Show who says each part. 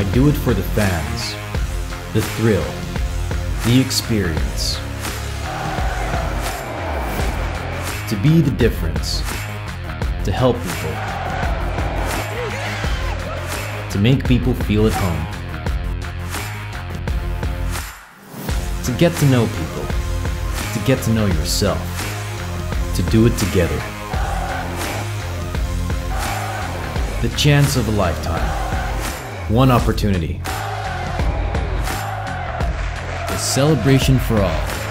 Speaker 1: I do it for the fans, the thrill, the experience. To be the difference, to help people, to make people feel at home, to get to know people, to get to know yourself, to do it together. The chance of a lifetime, one opportunity. A celebration for all.